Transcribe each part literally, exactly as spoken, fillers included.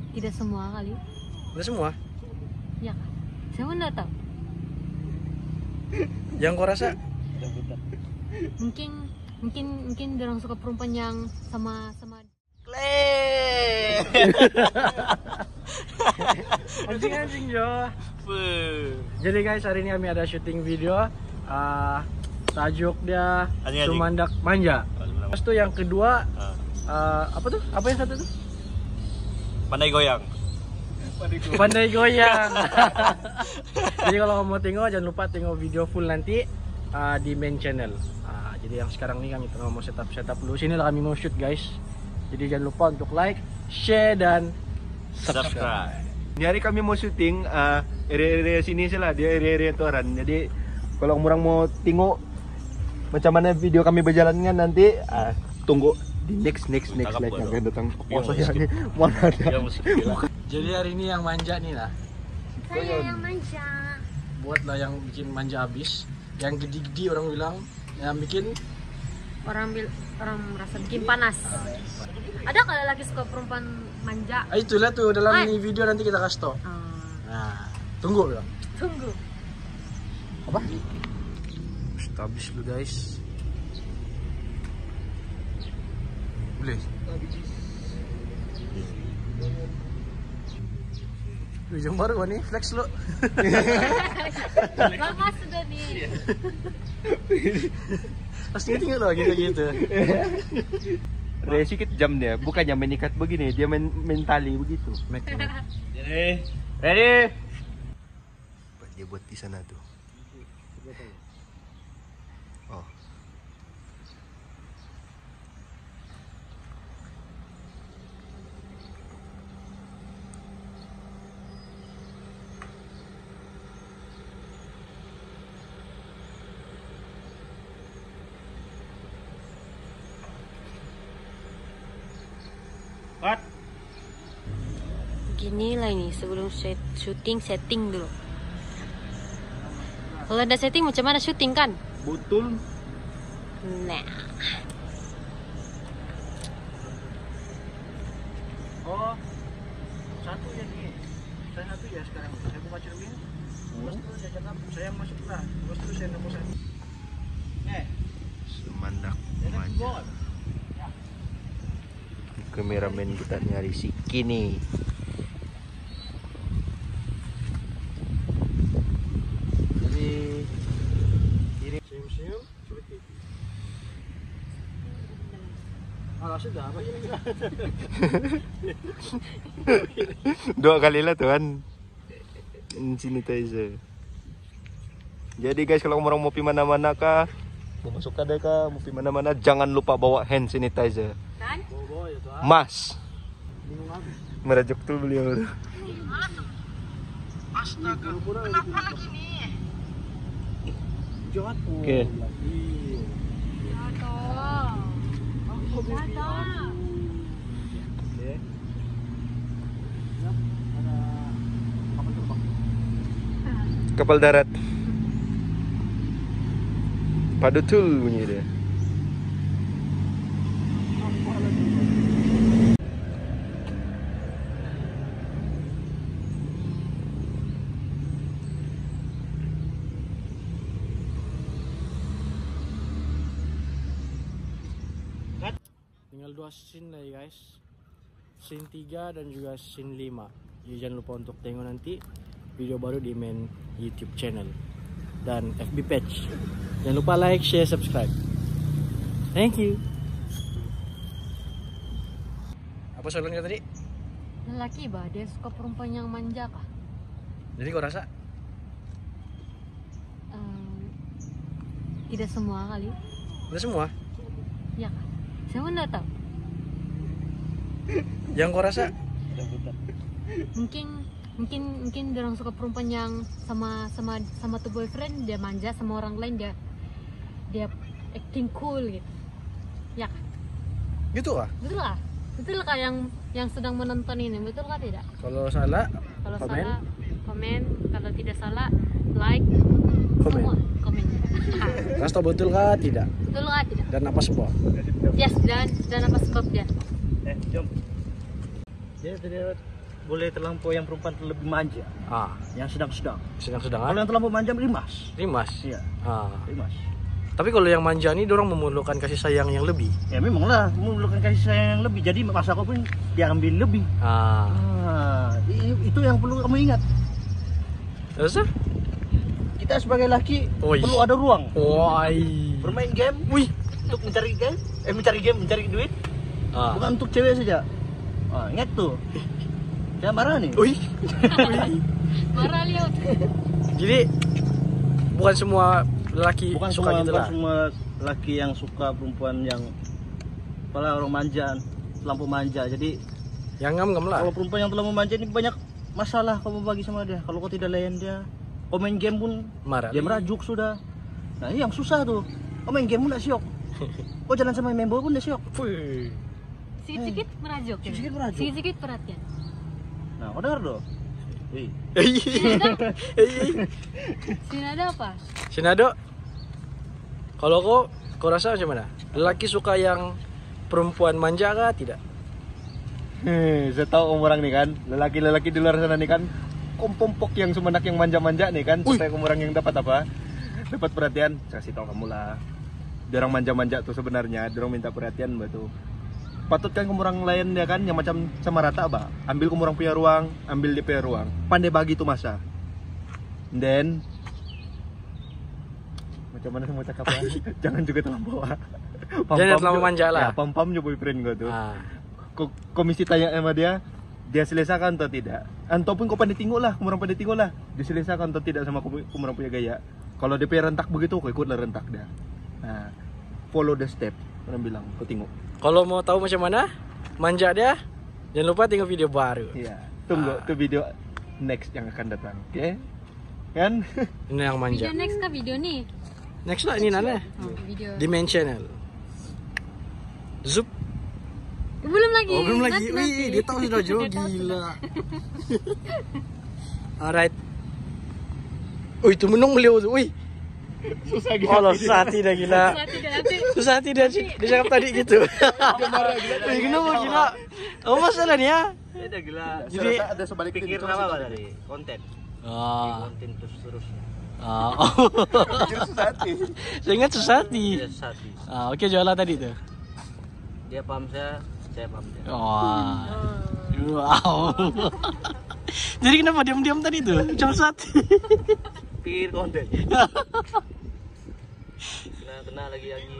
Tidak semua kali. Tidak semua? Ya kan? Saya pun nggak tahu. Yang kau rasa? Mungkin mungkin mungkin orang suka perempuan yang sama sama. Kle. Anjing-anjing Jo. Jadi guys, hari ini kami ada syuting video. Uh, tajuk dia Sumandak Manja. Terus tuh yang kedua uh, apa tuh? Apa yang satu tuh? Pandai goyang. Pandai goyang. Jadi kalau mau tengok jangan lupa tengok video full nanti uh, di main channel. Uh, jadi yang sekarang ini kami tengah mau setup setup dulu. Sini lah kami mau shoot guys. Jadi jangan lupa untuk like, share dan subscribe. Subscribe. Ini hari kami mau syuting uh, area-area sini sih lah, dia area-area Toran. Jadi kalau orang mau tengok macam mana video kami berjalannya nanti uh, tunggu di next next next Tangkap like gua yang datang. Iya, Oh saya mesti. ini mana ada. Ya mesti gila. Jadi hari ini yang manja nih lah. Saya yang manja. Buatlah yang bikin manja habis. Yang gede-gede orang bilang, yang bikin Orang bil orang merasa bikin panas. Ada kalau laki suka perempuan manja? ah, itulah tuh dalam Ay. ini video nanti kita kasih tau. Ah, Nah, tunggu bilang. tunggu. Apa? Sudah habis lu guys. Boleh. Ujung baru nih, flex lu. Lama sudah nih. Pasti tinggal lo gitu-gitu. Re sedikit jam dia, bukannya main ikat begini, dia main main tali begitu. Ready? Ready? Dia buat di sana tuh. Oh. Cut. Gini lah ini sebelum set, syuting setting dulu. Kalau ada setting macam mana syuting kan? Betul. Nah, Oh, satu ya nih. Saya satu ya sekarang. Saya buka cermin. Terus tuh saya cakap, saya masuk lah. Terus tuh saya nemu saya. Eh, Sumandak saya nak Manja. gol. Kameramen kita nyari si Kini. Jadi ini senyum-senyum seperti itu. Ah, sudah apa ini? Dua kali lah tuan. Hand sanitizer. Jadi guys, kalau orang mau pergi mana-mana kah, mau masuk kada kah, mau pergi mana-mana, jangan lupa bawa hand sanitizer. kan? Bobo ya tuh. Mas, Bingung habis. merajuk tuh beliau. Astaga, kenapa lagi nih? Jatuh. Oke. Lagi. Jatuh. Oh, baby. Jatuh. Oke. Ya, ada kapal terbang. Kapal darat. Padutul bunyi dia. Tinggal dua scene lah ya guys. Scene tiga dan juga scene lima. Jadi jangan lupa untuk tengok nanti video baru di main YouTube channel dan F B page. Jangan lupa like, share, subscribe. Thank you. Apa soalannya tadi? Lelaki bah, dia suka perempuan yang manja kah? Jadi kau rasa? Ehm, tidak semua kali. Udah semua? Ya kan? Saya pun nggak tahu. Yang kau rasa? Mungkin mungkin mungkin orang suka perempuan yang sama sama sama tuh boyfriend dia manja, sama orang lain dia dia acting cool gitu. Ya kan? Gitu kah? Betul lah. Betul kah yang yang sedang menonton ini? Betul kah tidak? Kalau salah, Kalau komen. salah komen, kalau tidak salah like, Komen. semua komen. Kasih tau betul kah? Tidak. Betul kah tidak? Dan apa sebab? Yes, dan dan apa sebabnya? Eh, jom. Jadi tadi boleh terlampau yang perempuan lebih manja, Ah, yang sedang-sedang. sedang-sedang Kalau ah. yang terlampau manja rimas. Rimas. Iya, Ah. rimas. Tapi kalau yang manja nih dorong memerlukan kasih sayang yang lebih. Ya memang lah, memerlukan kasih sayang yang lebih. Jadi masa kau pun dia ambil lebih. Ah. Ah, i- itu yang perlu kamu ingat. Terus? ah? Kita sebagai laki Oi. perlu ada ruang Woi. bermain game, Wih. untuk mencari game, eh mencari game, mencari duit, Ah. bukan untuk cewek saja. Ah, ingat tuh. Jangan marah nih. Wih. Marah lihat. Jadi bukan semua lelaki Bukan suka semua, gitu bukan lah. semua laki yang suka perempuan yang apalah orang manja, terlampau manja. Jadi Yang ngam-ngam lah. kalau perempuan yang terlalu manja ini banyak masalah kamu bagi sama dia. Kalau kau tidak layan dia, kau main game pun Marah. dia merajuk sudah. Nah ini yang susah tuh. Kau main game pun tidak siok. Kau jalan sama member pun tidak siok. Wih. Sikit-sikit merajuk. Sikit-sikit merajuk. Sikit-sikit perhatian. Nah kau dengar tuh. Hei. Sinada apa? Sinado. Kalau kau, kau rasa macam mana? Lelaki suka yang perempuan manja kah tidak? Hmm, saya tahu orang nih kan, lelaki-lelaki di luar sana nih kan, kompompok yang semenak yang manja-manja nih kan, supaya kamu orang yang dapat apa? Dapat perhatian. Saya kasih tahu kamu lah. Dia orang manja-manja tuh sebenarnya, dia orang minta perhatian batu. Patut kan kamu orang lain ya kan, yang macam sama rata bah. Ambil kamu orang punya ruang, ambil dia punya ruang. Pandai bagi tuh masa. And then macam mana saya mau cakap ya? Jangan juga terlampau. ah. Jangan terlalu juga- manja lah. Ya, pam-pam juga boyfriend gue tuh. Ah. Ko- komisi tanya sama dia, dia selesaikan atau tidak? Ataupun kau pandai tengok lah, kamu orang pandai tengok lah, dia selesaikan atau tidak sama kamu kamu orang punya gaya. Kalau dia punya rentak begitu, kau ikutlah rentak dia. Nah, follow the step. Orang bilang, kau tengok. Kalau mau tahu macam mana manja dia, jangan lupa tengok video baru. Iya, tunggu Ah. tuh video next yang akan datang, oke? Kan? Ini yang manja. Video next kah video nih? Next lah ini nana. Oh, video. Dimensional. Zup. Belum lagi. Oh belum lagi. Nanti, nanti. Wih, dia tahu sudah jauh Dia tahu gila. Alright. Oh itu menung beliau tuh. Wih. Susah gitu. Oh, susah tidak gila. sudah. Tidak, nanti. Susah tidak dia cakap tadi gitu. Wih, kenapa gila? Oh masalah nih ya. Ada gila. Jadi ada sebalik Pikir apa Pak, dari konten? ah. Konten terus terusnya. Ah. susah hati. Saya ingat susah hati. Dia sati. Ah, oke jualan tadi tuh. Dia paham saya, saya paham dia. Wah. Wow. Jadi kenapa diam-diam tadi tuh? Jam satu. Pikir konten. Kena kena lagi lagi.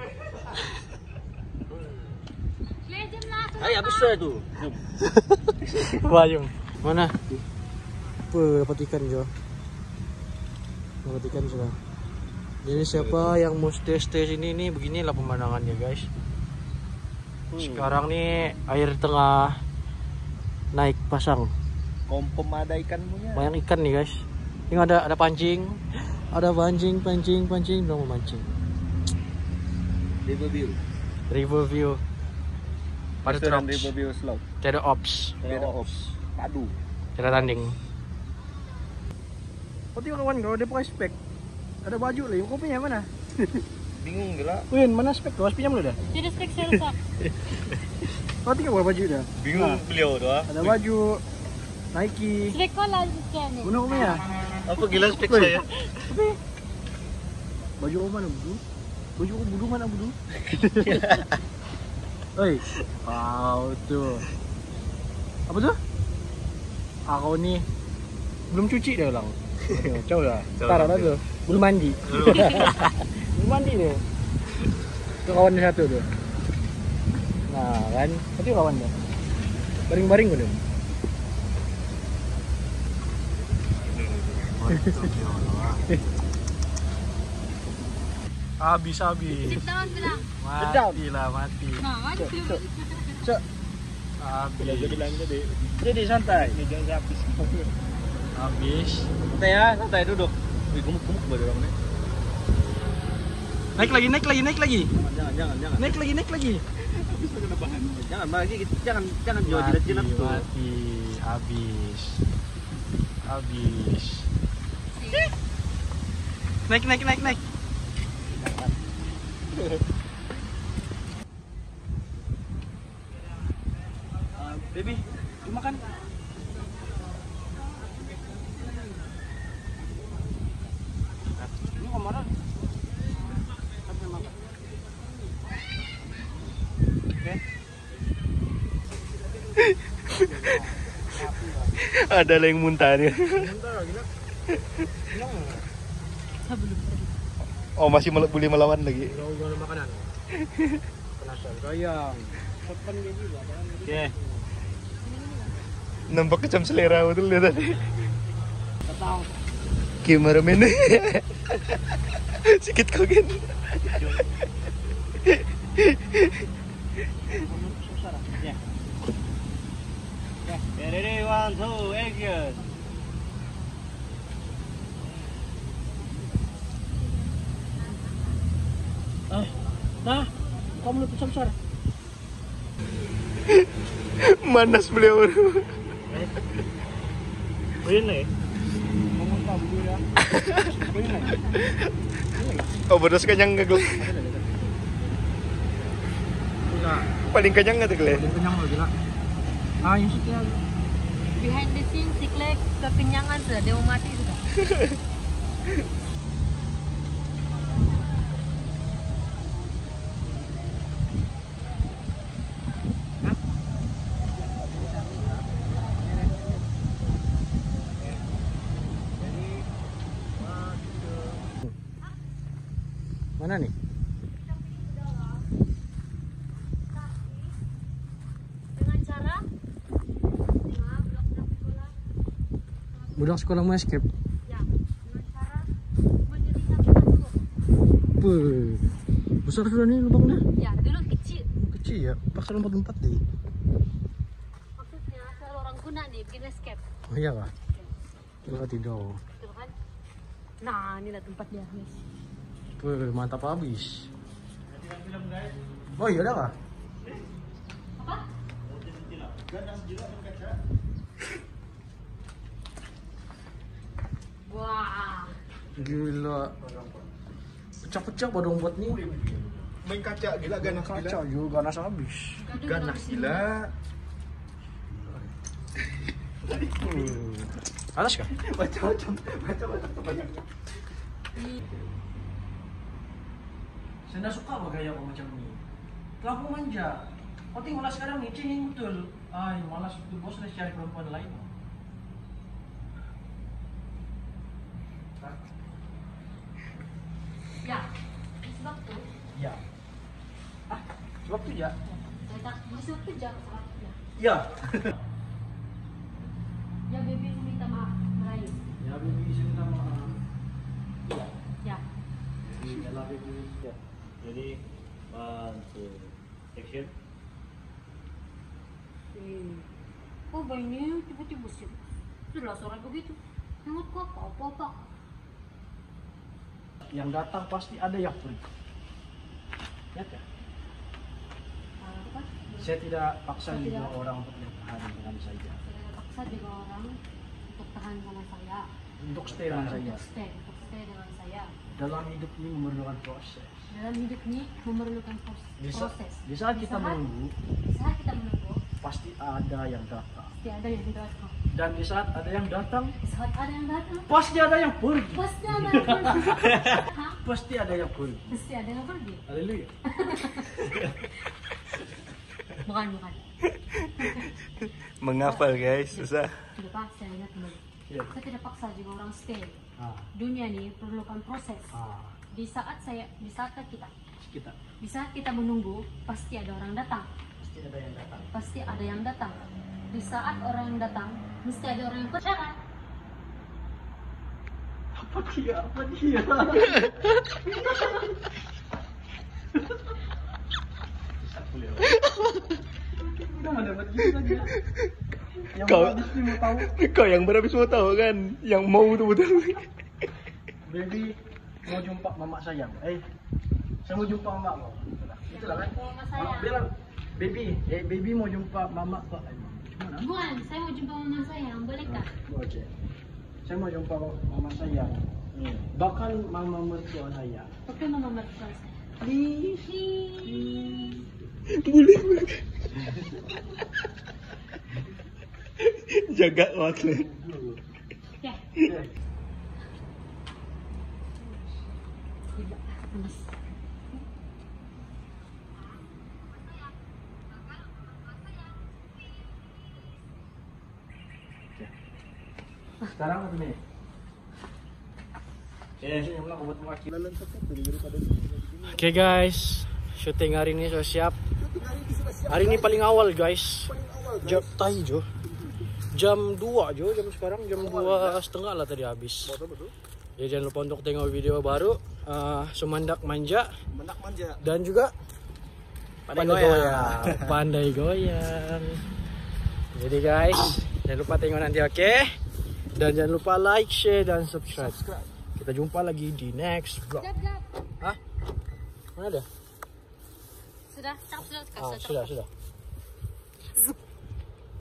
Legend lah. Ayo habis sudah itu. Bayung. Mana? Wah, dapat ikan Jo. Dapat ikan sudah. Jadi siapa yang mau stay-stay sini nih beginilah pemandangannya guys. Sekarang nih air tengah naik pasang. Kompom ada ikan punya. Banyak ikan nih guys. Ini ada ada pancing. Ada pancing, pancing, pancing, belum mau mancing. River view. River view. Pada Restoran trucks. River View Slope. Tidak ops. Tidak ops. Padu. Tidak tanding. Kau tengok kawan kau, dia pakai spek. Ada baju lah, kau punya mana? Bingung gila. Win, mana spek kau? Pinjam lu dah. Tidak spek selsa. Kau tengok berapa baju dah? Bingung beliau tuh ah. Ada baju Nike. Spek kau lah sekian ni. Guna kau punya? Apa gila spek Woi. saya? Tapi baju kau mana bulu? Baju kau bulu mana bulu? Oi, wow tuh. Apa tuh? Aku nih belum cuci dia ulang. Coba lah. Taruh dah tuh. Belum mandi. Belum mandi dia. Itu kawan dia satu tuh. Nah kan, itu kawan dia. Baring-baring gue deh. Habis habis. Sit down bilang. Mati lah mati. Nah, maju. Cok. Habis. Jadi bilang jadi. Jadi santai. Jangan habis. Habis. Santai ya, santai duduk. Wih, gemuk-gemuk baru orang ini. Naik lagi, naik lagi, naik lagi. Jangan, jangan, jangan. Naik lagi, naik lagi. Jangan lagi, jangan jangan jauh Mati, jilat-jilat tuh. mati. Habis. Habis. Naik, naik, naik, naik. Baby, Cuma kan Ada lah yang muntah nih. Sebentar gila. Hilang. Ah, belum tadi. Oh, masih mel- boleh melawan lagi. Udah jual makanan. Penasaran sayang. Kapan dia juga? Oke. Nampak kecam selera betul dia tadi. Tahu. Cameraman. Sikit kogen. Ya. Ya, ready, one, two, action. Ah, nah, kamu lebih besar. Manas beliau. Begini. Ngomong apa dulu ya? Begini. Oh, beras kenyang nggak, Gle? Gila. Paling kenyang nggak tuh, Gle? Udah kenyang loh gila. Ah, yang setia. Behind the scene si Klek kekenyangan sudah, dia mau mati sudah. Mana nih? Dengan cara nah, blok-blok sekolah, Budak sekolah mau escape. ya, dengan cara mendirikan masuk. Puh. Besar sudah nih lubangnya. Ya, dulu kecil. Kecil ya, paksa lompat-lompat deh. Maksudnya kalau orang guna nih bikin escape, Oh iya kah? Coba tidak. gitu kan? Nah, inilah tempat dia, guys. Puh, mantap habis. Oh iya dah kah? Apa? Wah, Gila. Pecah-pecah badong buat nih. Main kaca gila, ganas Kaca juga ganas habis. Ganas gila. Hmm. Atas kah? Macam-macam, macam-macam banyak. Saya tidak suka apa gaya kau macam ini. Terlalu manja. Kau tinggal sekarang nih, cengeng betul. Ay, malas betul bos, harus cari perempuan lain. ya. Sebab tuh, Ya. Ah, sebab tu ya. saya tak masuk tuh jangan salahnya. Ya. Ya, baby minta maaf, merayu. Ya, baby, saya minta maaf. Ya. Ya. Jadi, adalah baby. Ya. Jadi, one, two, action. Hmm. Oh, bayinya tiba-tiba sih. Sudah suara begitu. Menurutku apa? Apa-apa. Yang datang pasti ada yang pergi. Lihat ya? Apa? Saya tidak paksa Saya juga tidak- orang untuk bertahan dengan saya. Saya paksa juga orang untuk tahan sama saya. Untuk stay dengan saya. Untuk stay, untuk stay dengan saya. Dalam hidup ini memerlukan proses. Dalam hidup ini memerlukan pros- Di, sa- proses. di saat kita menunggu, di saat kita menunggu, pasti ada yang datang. pasti ada yang datang. Dan di saat ada yang datang, Di saat ada yang datang, pasti ada yang pergi. pasti ada yang pergi. Hah? Pasti ada yang pergi. Pasti ada yang pergi. Haleluya. Bukan, bukan. Menghafal guys, susah. Tidak pak, saya ingat kembali. Ya. Saya tidak paksa juga orang stay. Ah, Dunia ini perlukan proses. ah, Di saat saya, di saat kita, kita di saat kita menunggu, pasti ada orang datang. pasti ada yang datang. Pasti ada yang datang. Di saat orang yang datang, mesti ada orang yang percaya. Apa dia? Apa dia? Udah ada buat gitu saja. Yang Kau- habis nih mau tahu, Kau yang berhabis mau tahu kan, yang mau tuh betul. baby mau jumpa mama sayang. Eh, saya mau jumpa mama kau. Itulah, itulah kan. Mama sayang. Mama bilang, baby, eh baby mau jumpa mama kau. Eh, Gimana? Bukan, saya mau jumpa mama sayang, bolehkah? Oke. Saya mau jumpa mama sayang. Hmm. Bahkan mama mertua saya. Oke, mama mertua saya. Please. Please. Boleh. Jaga waktu. Ya. Ya. Gila, panas. Sekarang satu menit. Oke guys, syuting hari ini sudah siap. Hari ini paling awal guys. Jam tahi jo. Jam dua jo, jam sekarang jam dua setengah lah tadi habis. Ya jangan lupa untuk tengok video baru uh, Sumandak Manja. Mendak manja. Dan juga Pandai pandai goyang. goyang. Pandai goyang. Jadi guys, jangan lupa tengok nanti, oke? Okay? Dan jangan lupa like, share, dan subscribe. Kita jumpa lagi di next vlog. Jap, jap. Hah? Mana ada? Sudah, cakap sudah. Ah, sudah, sudah.